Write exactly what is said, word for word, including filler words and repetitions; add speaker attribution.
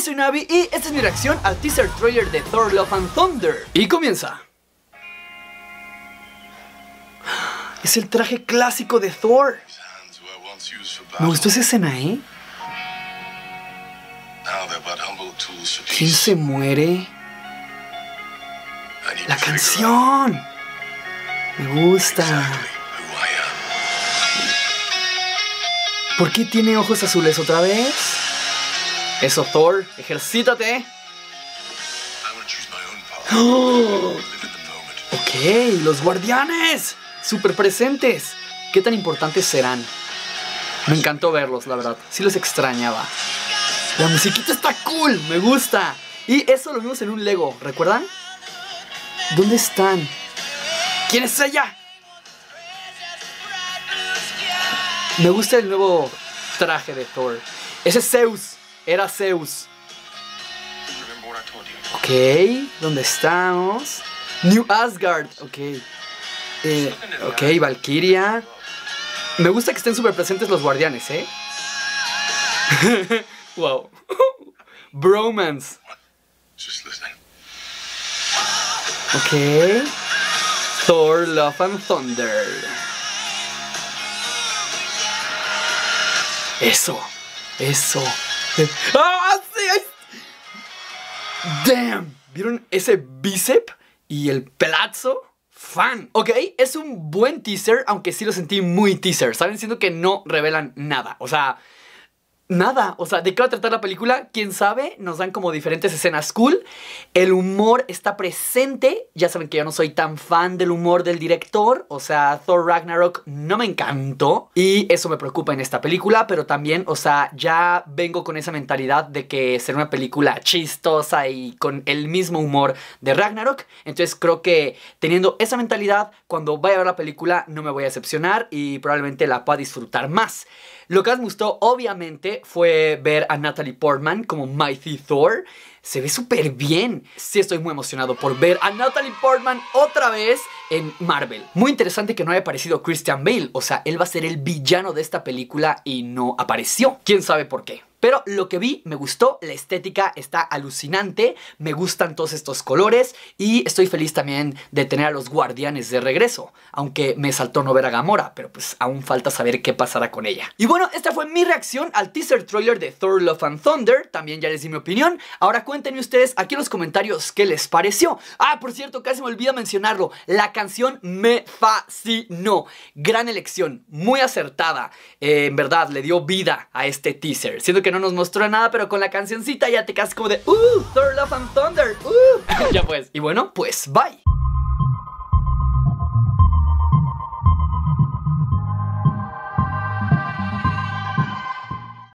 Speaker 1: soy Navi y esta es mi reacción al teaser trailer de Thor Love and Thunder. Y comienza. Es el traje clásico de Thor. Me gustó esa escena, ¿eh? ¿Quién se muere? La canción. Me gusta. ¿Por qué tiene ojos azules otra vez? Eso, Thor, ejercítate. ¡Oh! Ok, los guardianes. Súper presentes. ¿Qué tan importantes serán? Me encantó verlos, la verdad. Sí los extrañaba. La musiquita está cool, me gusta. Y eso lo vimos en un Lego, ¿recuerdan? ¿Dónde están? ¿Quién es ella? Me gusta el nuevo traje de Thor. Ese es Zeus. Era Zeus. Ok, ¿dónde estamos? New Asgard. Ok. Eh, ok, Valkyria. Me gusta que estén súper presentes los guardianes, ¿eh? Wow. Bromance. Ok. Thor, Love and Thunder. Eso. Eso. ¡Ah, sí! ¡Damn! ¿Vieron ese bíceps y el pelazo? Fan. Ok, es un buen teaser, aunque sí lo sentí muy teaser. ¿Saben? Siento que no revelan nada. O sea... Nada, o sea, ¿de qué va a tratar la película? ¿Quién sabe? Nos dan como diferentes escenas cool. El humor está presente. Ya saben que yo no soy tan fan del humor del director. O sea, Thor Ragnarok no me encantó. Y eso me preocupa en esta película. Pero también, o sea, ya vengo con esa mentalidad de que será una película chistosa y con el mismo humor de Ragnarok. Entonces creo que teniendo esa mentalidad, cuando vaya a ver la película no me voy a decepcionar y probablemente la pueda disfrutar más. Lo que más me gustó, obviamente, fue ver a Natalie Portman como Mighty Thor. Se ve súper bien. Sí estoy muy emocionado por ver a Natalie Portman otra vez en Marvel. Muy interesante que no haya aparecido Christian Bale. O sea, él va a ser el villano de esta película y no apareció. ¿Quién sabe por qué? Pero lo que vi me gustó, la estética está alucinante, me gustan todos estos colores y estoy feliz también de tener a los guardianes de regreso. Aunque me saltó no ver a Gamora, pero pues aún falta saber qué pasará con ella. Y bueno, esta fue mi reacción al teaser trailer de Thor Love and Thunder. También ya les di mi opinión. Ahora cuéntenme ustedes aquí en los comentarios qué les pareció. Ah, por cierto, casi me olvidé mencionarlo. La canción me fascinó. Gran elección, muy acertada. Eh, en verdad, le dio vida a este teaser. Siento que no nos mostró nada, pero con la cancioncita ya te quedas como de Uh, Thor Love and Thunder, uh. Ya pues, y bueno, pues bye.